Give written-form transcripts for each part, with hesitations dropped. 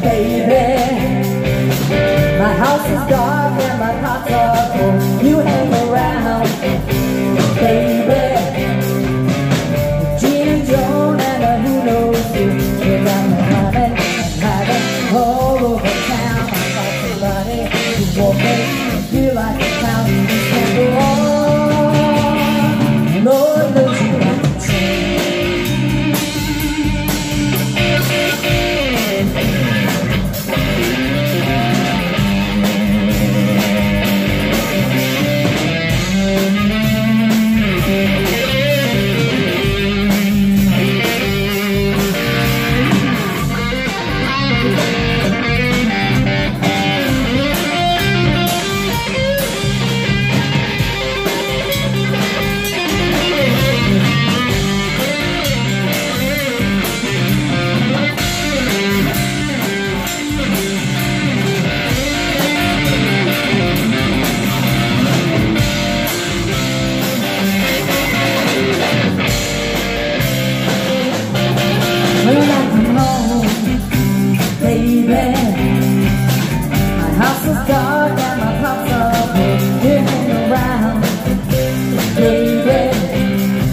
baby. My house is dark and my thoughts are full. You hang around, baby. Gina, Joan, and who knows who. Cause I'm running and hiding all over town. I got somebody who won't make me feel like a town. You can't go on. Lord knows you like to change.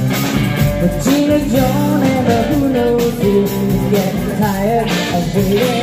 Gina, Joan, and who knows who's getting tired of waiting.